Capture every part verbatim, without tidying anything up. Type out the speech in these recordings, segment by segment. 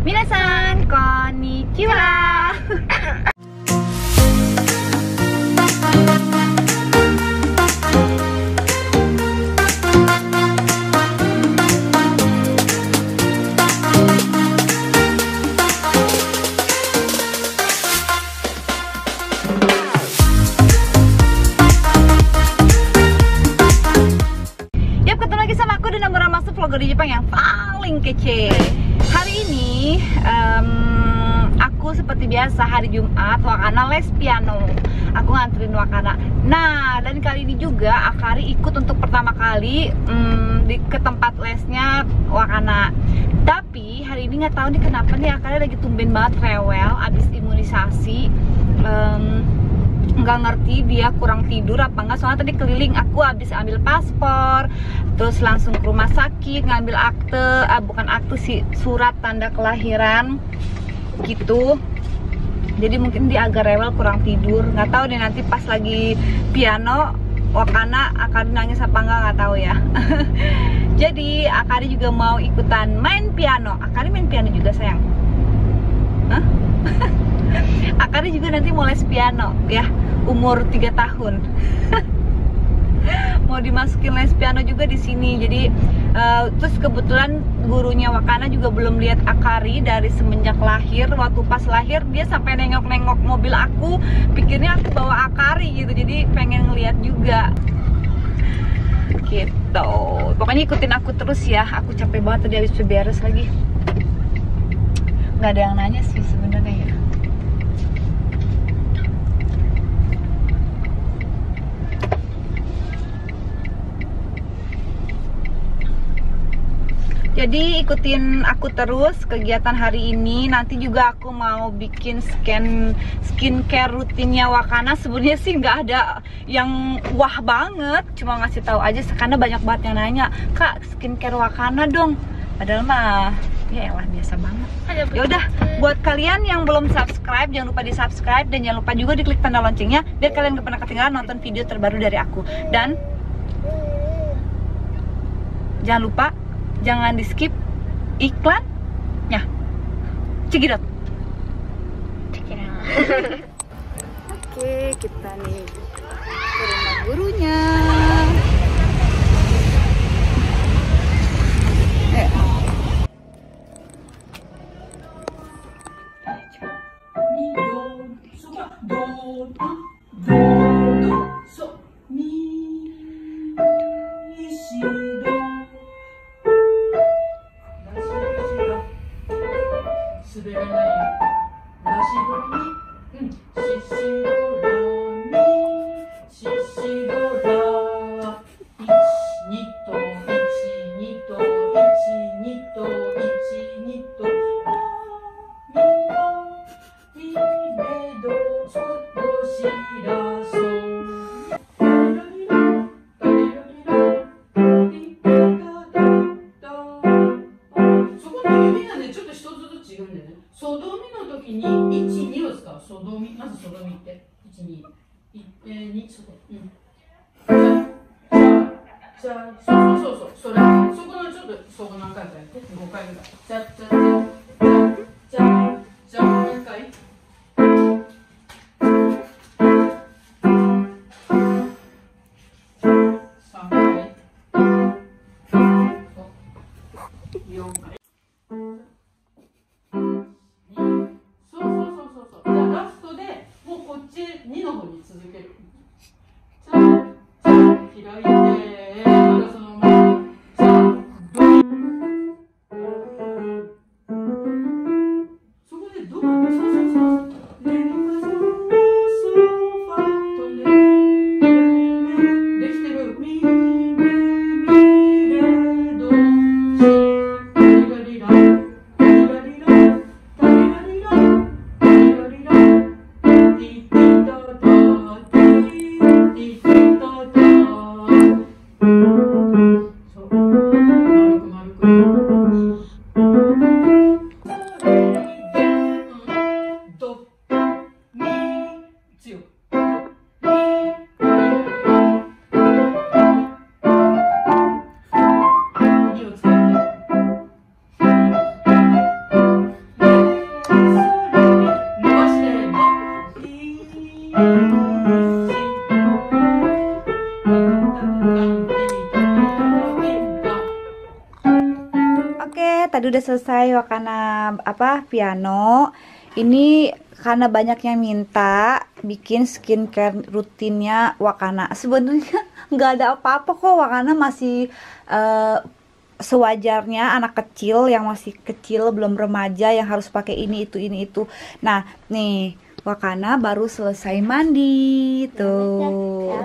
Minasan, konnichiwa. Yap, ketemu lagi sama aku dan Mura Masuk, vlogger di Jepang yang paling kece. Hari ini um, aku seperti biasa hari Jumat Wakana les piano. Aku nganterin Wakana. Nah, dan kali ini juga Akari ikut untuk pertama kali um, di, ke tempat lesnya Wakana. Tapi hari ini nggak tahu nih kenapa nih Akari lagi tumben banget rewel abis imunisasi. Um, nggak ngerti dia kurang tidur apa enggak, soalnya tadi keliling aku habis ambil paspor, terus langsung ke rumah sakit ngambil akte, ah, bukan akte sih, surat tanda kelahiran gitu. Jadi mungkin dia agak rewel, kurang tidur, nggak tahu deh nanti pas lagi piano Wakana akan nangis apa enggak, nggak tahu ya. Jadi Akari juga mau ikutan main piano. Akari main piano juga sayang. Hah? Akari juga nanti mau les piano ya, umur tiga tahun. Mau dimasukin les piano juga di sini. Jadi uh, terus kebetulan gurunya Wakana juga belum lihat Akari dari semenjak lahir. Waktu pas lahir dia sampai nengok-nengok mobil aku, pikirnya aku bawa Akari gitu. Jadi pengen ngeliat juga gitu. Pokoknya ikutin aku terus ya. Aku capek banget tadi habis beberes lagi. Nggak ada yang nanya sih sebenarnya ya. Jadi ikutin aku terus kegiatan hari ini. Nanti juga aku mau bikin scan skincare rutinnya Wakana. Sebenarnya sih nggak ada yang wah banget, cuma ngasih tahu aja karena banyak banget yang nanya, "Kak, skincare Wakana dong." Padahal mah ya elah biasa banget. Ya udah, buat kalian yang belum subscribe, jangan lupa di subscribe dan jangan lupa juga diklik tanda loncengnya biar kalian gak pernah ketinggalan nonton video terbaru dari aku. Dan jangan lupa jangan di skip iklannya. Cekidot. Oke, kita nih ke rumah gurunya. Eh. tadi udah selesai Wakana apa piano. Ini karena banyak yang minta bikin skincare rutinnya Wakana. Sebenarnya nggak ada apa-apa kok, Wakana masih uh, sewajarnya anak kecil yang masih kecil belum remaja yang harus pakai ini itu ini itu. Nah nih Wakana baru selesai mandi tuh.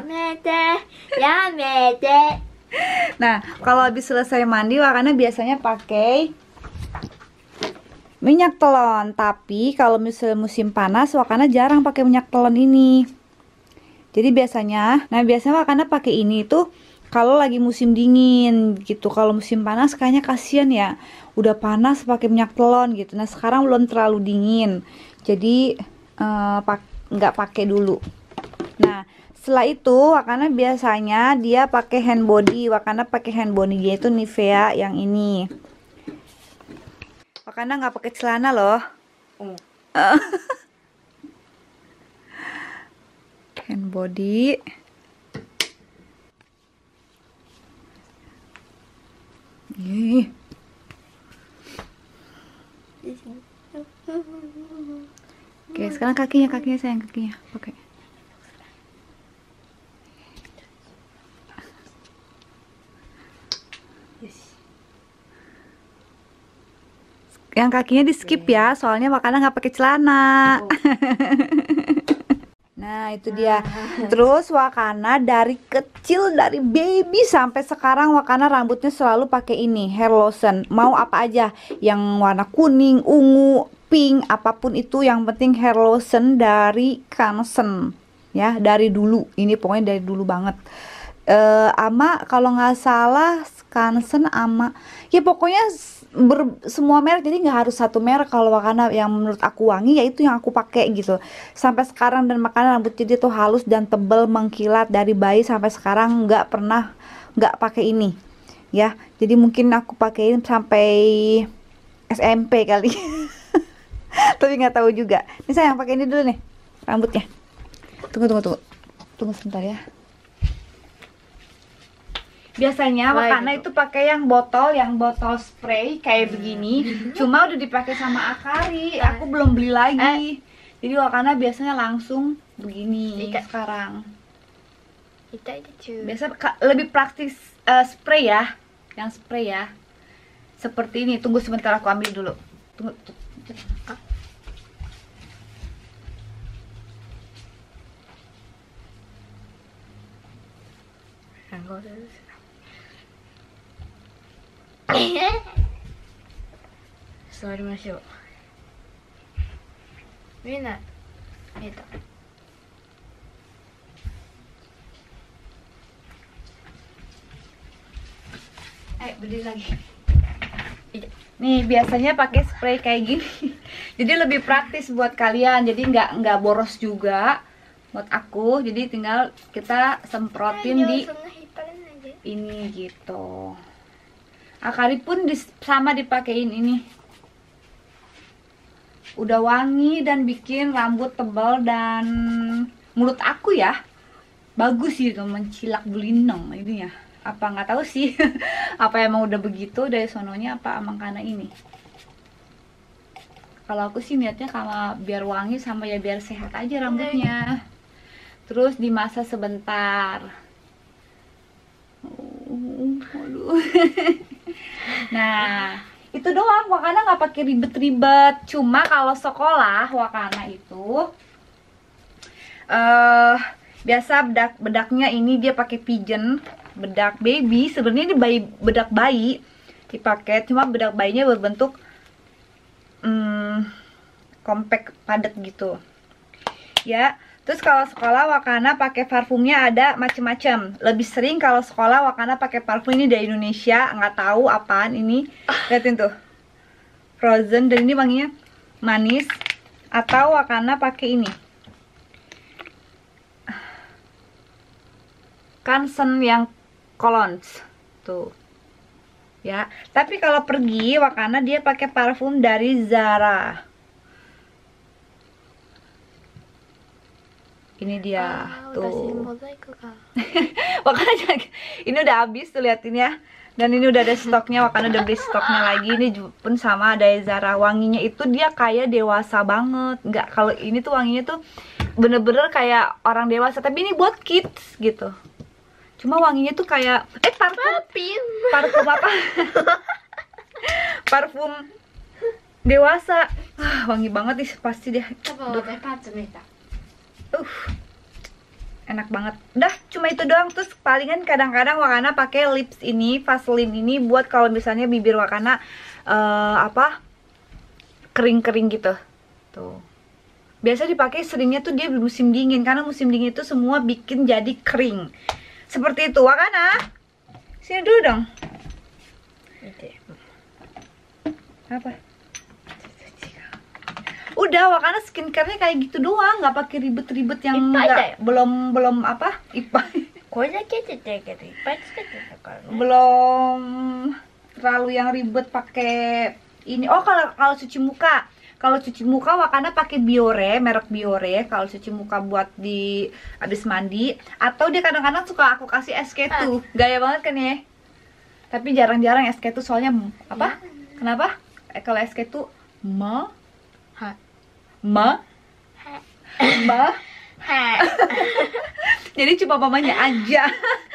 Nah kalau habis selesai mandi Wakana biasanya pakai minyak telon, tapi kalau misalnya musim panas Wakana jarang pakai minyak telon ini. Jadi biasanya, nah biasanya Wakana pakai ini tuh kalau lagi musim dingin gitu. Kalau musim panas kayaknya kasihan ya, udah panas pakai minyak telon gitu. Nah sekarang belum terlalu dingin, jadi uh, pak nggak pakai dulu. Nah setelah itu Wakana biasanya dia pakai hand body. Wakana pakai hand body yaitu Nivea yang ini. Wakana nggak pakai celana loh. Mm. Hand body. Ih. Oke, sekarang kakinya, kakinya sayang, kakinya pakai. Yang kakinya di skip ya, soalnya Wakana nggak pakai celana. Oh. Nah itu dia. Terus Wakana dari kecil, dari baby sampai sekarang Wakana rambutnya selalu pakai ini hair lotion. Mau apa aja, yang warna kuning, ungu, pink, apapun itu, yang penting hair lotion dari Kansen ya, dari dulu. Ini pokoknya dari dulu banget. Uh, ama kalau nggak salah Kansen ama ya pokoknya ber, semua merek, jadi nggak harus satu merek. Kalau Wakana yang menurut aku wangi ya itu yang aku pakai gitu sampai sekarang, dan makanya rambut jadi tuh halus dan tebal mengkilat dari bayi sampai sekarang, nggak pernah nggak pakai ini ya. Jadi mungkin aku pakein sampai S M P kali. Tapi nggak tahu juga. Ini saya yang pakai ini dulu nih rambutnya. Tunggu tunggu tunggu tunggu sebentar ya. Biasanya Wakana itu pakai yang botol, yang botol spray kayak begini. Cuma udah dipakai sama Akari, aku belum beli lagi. Jadi Wakana biasanya langsung begini sekarang. Biasa lebih praktis uh, spray ya, yang spray ya. Seperti ini. Tunggu sebentar, aku ambil dulu. Tunggu. tunggu. Selamat Mina, itu. Eh, beli lagi. Nih biasanya pakai spray kayak gini. Jadi lebih praktis buat kalian. Jadi nggak nggak boros juga buat aku. Jadi tinggal kita semprotin di ini gitu. Akari pun dis, sama dipakein ini. Udah wangi dan bikin rambut tebal, dan menurut aku ya bagus sih itu, mencilak belinong ini ya. Apa nggak tahu sih. Apa emang udah begitu dari sononya, apa emang karena ini. Kalau aku sih niatnya karena biar wangi sama ya biar sehat aja rambutnya. Terus dimasak sebentar. Aduh. Nah itu doang, Wakana nggak pakai ribet-ribet. Cuma kalau sekolah Wakana itu uh, biasa bedak bedaknya ini dia pakai pigeon, bedak baby. Sebenarnya ini bayi, bedak bayi dipakai, cuma bedak bayinya berbentuk um, compact padat gitu ya. Terus kalau sekolah Wakana pakai parfumnya ada macem-macem. Lebih sering kalau sekolah Wakana pakai parfum ini dari Indonesia, nggak tahu apaan ini. Liatin tuh, Frozen, dan ini wanginya manis. Atau Wakana pakai ini, Kansen yang Colognes tuh ya. Tapi kalau pergi Wakana dia pakai parfum dari Zara. Ini dia ah, tuh. Wakana ini udah habis tuh, liatin ya. Dan ini udah ada stoknya, Wakana udah beli stoknya lagi. Ini pun sama dari Zara. Wanginya itu dia kayak dewasa banget. Nggak, kalau ini tuh wanginya tuh bener-bener kayak orang dewasa, tapi ini buat kids gitu. Cuma wanginya tuh kayak eh parfum parfum apa? Parfum dewasa. Ah, wangi banget nih pasti deh. Uh, enak banget. Udah, cuma itu doang. Terus palingan kadang-kadang Wakana pakai lips ini, Vaseline ini buat kalau misalnya bibir Wakana uh, apa? kering-kering gitu. Tuh. Biasa dipakai seringnya tuh dia di musim dingin, karena musim dingin itu semua bikin jadi kering. Seperti itu, Wakana. Sini dulu dong. Apa? Udah, Wakana skincare-nya kayak gitu doang, nggak pakai ribet-ribet yang nggak belum belum apa? Ipai. Belum terlalu yang ribet pakai ini. Oh, kalau kalau cuci muka. Kalau cuci muka Wakana pakai Biore, merek Biore kalau cuci muka buat di habis mandi, atau dia kadang-kadang suka aku kasih S K dua. Gaya banget kan ya? Tapi jarang-jarang S K dua soalnya apa? Kenapa? Eh, kalau S K dua ma ma ma jadi cuma mamanya aja.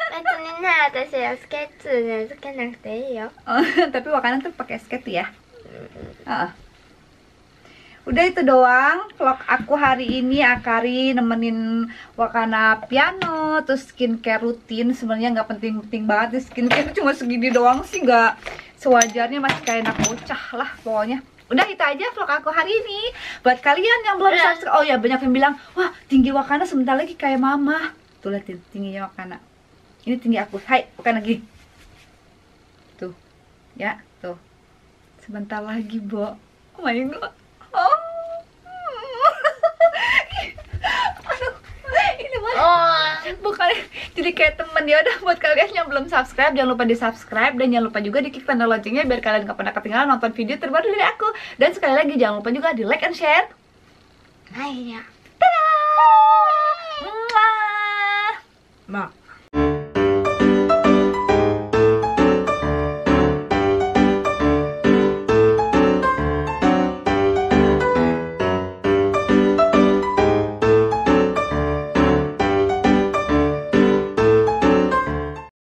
Tapi Wakana tuh pakai S K dua ya. Uh. Udah itu doang vlog aku hari ini. Akari nemenin Wakana piano, terus skincare rutin. Sebenarnya nggak penting-penting banget, skincare cuma segini doang sih, nggak sewajarnya, masih kayak anak bocah lah pokoknya. Udah itu aja vlog aku hari ini. Buat kalian yang belum subscribe, oh ya banyak yang bilang, wah tinggi Wakana sebentar lagi kayak mama. Tuh liatin tingginya Wakana. Ini tinggi aku. Hai, bukan lagi. Tuh, ya tuh. Sebentar lagi, Bo. Oh my god. Oh. Aduh, ini mah. Oh. Bukan, jadi kayak temen. Ya udah, buat kalian yang belum subscribe, jangan lupa di subscribe dan jangan lupa juga di klik tanda loncengnya biar kalian gak pernah ketinggalan nonton video terbaru dari aku. Dan sekali lagi jangan lupa juga di like and share. Akhirnya, tada! Mwah! Ma.